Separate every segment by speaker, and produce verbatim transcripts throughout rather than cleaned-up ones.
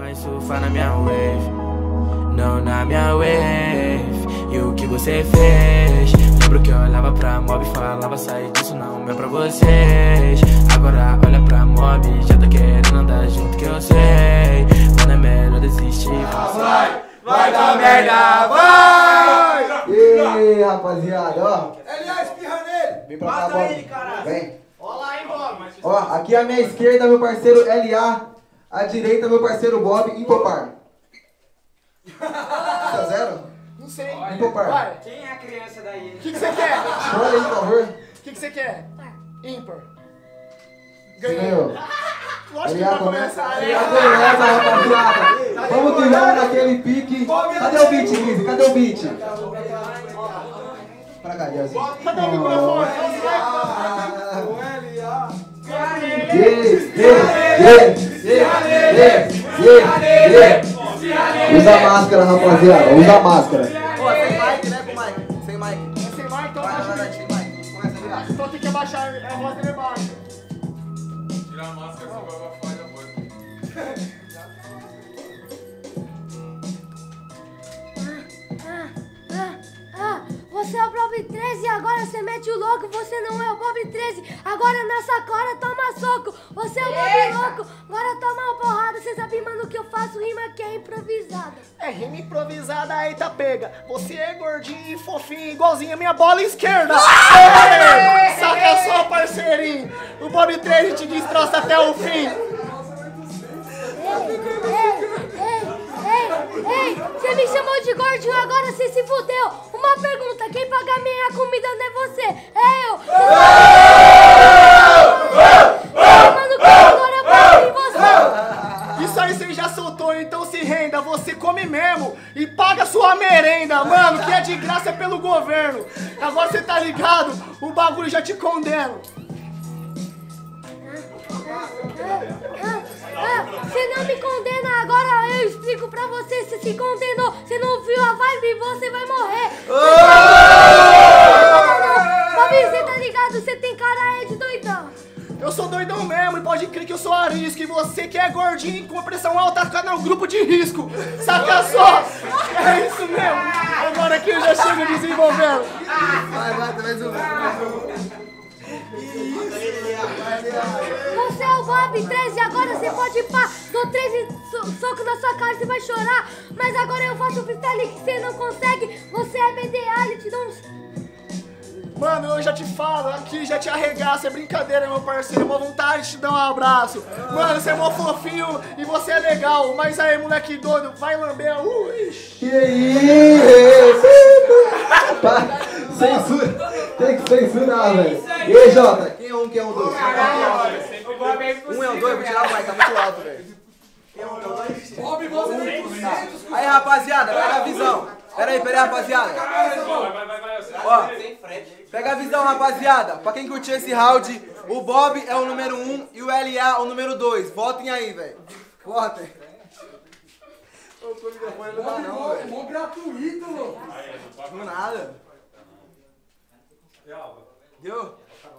Speaker 1: mãe surfa na minha wave, não na minha wave. E o que você fez? Lembro que eu olhava pra mob e falava, sai disso não é pra vocês. Agora olha pra mob, já tá querendo andar junto que eu sei. Mano, é melhor desistir.
Speaker 2: Vai, vai dar merda, vai!
Speaker 3: E rapaziada, ó.
Speaker 2: L A, espirra nele!
Speaker 3: Vem pra cá,
Speaker 2: Mata
Speaker 3: Bob.
Speaker 2: ele, caralho!
Speaker 3: Vem.
Speaker 2: Olha lá, hein, Bob!
Speaker 3: Ó, aqui à minha esquerda, meu parceiro L A. À direita, meu parceiro Bob, ímpar. Tá zero?
Speaker 2: Não sei.
Speaker 3: Ímpar.
Speaker 2: Vai.
Speaker 4: Quem é a criança daí?
Speaker 2: O que você quer?
Speaker 3: Escolha aí, por favor.
Speaker 2: O que você quer? Ímpar.
Speaker 3: Ganhou.
Speaker 2: Lógico que
Speaker 3: L A
Speaker 2: vai
Speaker 3: começa.
Speaker 2: começar.
Speaker 3: L A começa, rapaziada. Vamos que vamos naquele pique. Cadê o beat, Lizzy? Cadê o beat? Pra cá, Diazinho.
Speaker 2: Cadê o microfone?
Speaker 3: Yeah, yeah, yeah, yeah, yeah, yeah. Usa a máscara, rapaziada. Usa a máscara.
Speaker 4: Pô, sem mic, né, com mic? Sem mic.
Speaker 2: É sem mic, então
Speaker 4: Vai, vai, vai,
Speaker 2: abaixa.
Speaker 4: sem mic. Começa ali, ó.
Speaker 2: Então tem que abaixar a voz dele baixa.
Speaker 5: Tirar a máscara, você vai abafar a voz.
Speaker 6: Ah, você é o Bob treze, agora você mete o louco. Você não é o Bob treze, agora na sacora toma soco. Você é o Bob louco, agora toma uma porrada. Você sabe, mano, que eu faço rima que é improvisada.
Speaker 2: É rima improvisada, aí tá pega. Você é gordinho e fofinho, igualzinho a minha bola esquerda. Ei, saca só, parceirinho. O Bob treze te destroça até o fim.
Speaker 6: Ei, ei, você me chamou de gordinho, agora você se fudeu. Uma pergunta, quem paga minha comida não é você, é eu. Mano, que agora eu pago em você.
Speaker 2: Isso aí você já soltou, então se renda. Você come mesmo e paga sua merenda, mano, que é de graça pelo governo. Agora você tá ligado, o bagulho já te condena.
Speaker 6: Ah, você não me condena, agora eu explico pra você. Você se condenou, você não viu a vibe, você vai morrer. Bob, você tá ligado, você tem cara de doidão.
Speaker 2: Eu sou doidão mesmo e pode crer que eu sou arisco. E você que é gordinho com pressão alta fica no grupo de risco. Saca só? É isso mesmo. Agora que eu já chego desenvolvendo.
Speaker 4: Vai, vai, mais um. Mais um.
Speaker 6: Você é o Bob treze, agora você pode pá. Dou treze so socos na sua cara, você vai chorar. Mas agora eu faço freestyle que você não consegue. Você é B D A, ele te dá uns...
Speaker 2: Mano, eu já te falo, aqui já te arregaço, é brincadeira, meu parceiro, uma vontade de te dar um abraço. Mano, você é mó fofinho e você é legal, mas aí, moleque doido, vai lamber, ui.
Speaker 3: Que isso? Pá, censura. Tem que censurar, velho. E aí, Jota? Quem é um, quem é um, dois?
Speaker 4: Um é o dois, vou tirar o mic, tá muito alto, velho.
Speaker 5: Bob, você tem duzentos.
Speaker 4: Aí, rapaziada, pega a visão. Pera aí, pera aí, rapaziada.
Speaker 5: Vai, vai, vai, vai.
Speaker 4: Ó, pega a visão, rapaziada. Pra quem curtiu esse round, o Bob é o número um e o L A o número dois. Votem aí, velho. Votem.
Speaker 5: Mó gratuito, louco.
Speaker 4: Não nada. Deu?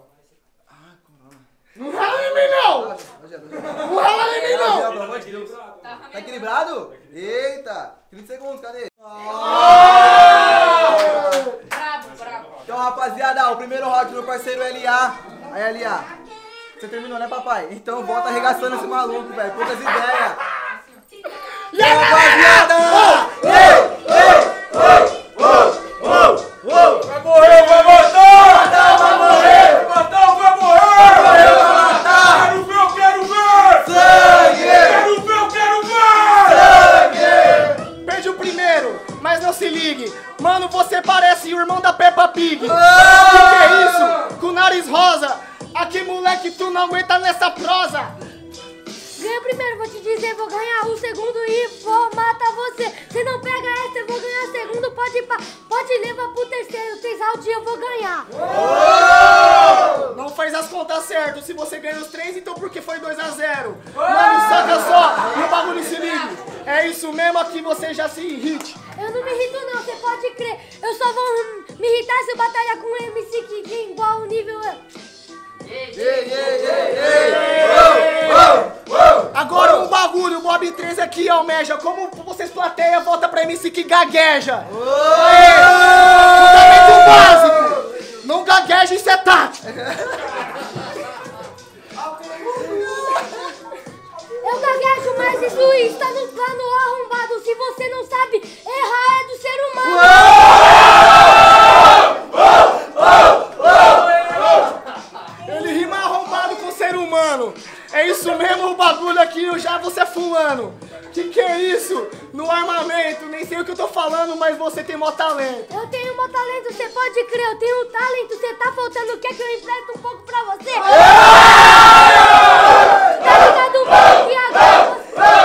Speaker 2: Não rala em mim, não! Não rala em mim, não!
Speaker 4: Pelo amor de Deus. Tá equilibrado? Eita! trinta segundos, cadê?
Speaker 7: Bravo, bravo.
Speaker 4: Então, rapaziada, o primeiro round do parceiro L A. Aí, L A. Você terminou, né, papai? Então volta arregaçando esse maluco, velho. Poucas ideias. E aí, rapaziada! Ei, ei, oh, oh, oh, oh.
Speaker 5: Vai morrer, vai matar!
Speaker 4: Vai morrer!
Speaker 5: Vai matar ou vai morrer?
Speaker 4: Vai matar!
Speaker 5: Quero ver, eu quero ver!
Speaker 4: Sangue!
Speaker 5: Quero ver, eu quero ver!
Speaker 4: Sangue!
Speaker 2: Perde o primeiro, mas não se ligue. Mano, você parece o irmão da Peppa Pig.
Speaker 4: Ah!
Speaker 2: Que que é isso? Com o nariz rosa. Aqui, moleque, tu não aguenta nessa prosa.
Speaker 6: Ganha o primeiro, vou te dizer, vou ganhar o segundo e vou matar você. Se não pega essa, eu vou ganhar o segundo, pode ir pra, pode levar pro terceiro, três rounds eu vou ganhar.
Speaker 2: Oh! Não faz as contas certo. Se você ganha os três, então por que foi dois a zero? Mano, saca só, e o bagulho se ligue. É isso mesmo, aqui você já se irrite.
Speaker 6: Eu não me irrito não, você pode crer. Eu só vou me irritar se eu batalhar com o M C que tem igual o nível...
Speaker 4: Ei, ei, ei, ei! Oh, oh, oh!
Speaker 2: Agora um bagulho, o Bob treze aqui almeja. Como vocês plateia, volta pra M C que gagueja. Aê! Fundamento básico. Não gagueja, isso é tático.
Speaker 6: Eu gaguejo, mas isso está no plano arrombado. Se você não sabe, errar é do ser humano.
Speaker 2: Ele rima arrombado com ser humano. É isso mesmo o bagulho aqui, eu já você fulano. Que que é isso? No armamento, nem sei o que eu tô falando, mas você tem mó talento.
Speaker 6: Eu tenho mó talento, você pode crer, eu tenho talento. Você tá faltando, quer que eu empresto um pouco pra você? Tá ligado, mano, que agora você...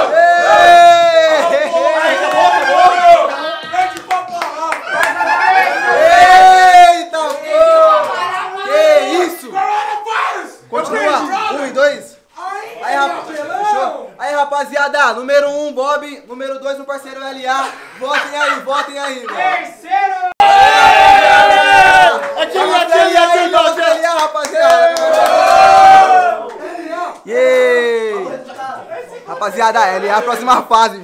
Speaker 4: Eita, pô! Que isso? Continua, um e dois. Aí, rap... aí, rapaziada, número um, Bob, número dois, meu parceiro L A. Votem aí, votem aí, mano.
Speaker 2: Terceiro! Aquele,
Speaker 4: Nossa,
Speaker 2: aquele,
Speaker 4: aí,
Speaker 2: aquele,
Speaker 4: nossa,
Speaker 2: aquele.
Speaker 4: L A, rapaziada. Yeah. Rapaziada, L A, próxima fase.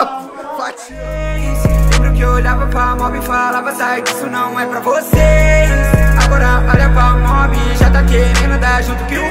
Speaker 8: Lembro que eu olhava pra mob e falava, sai disso não é pra vocês. Agora olha pra mob, já tá querendo dar junto que o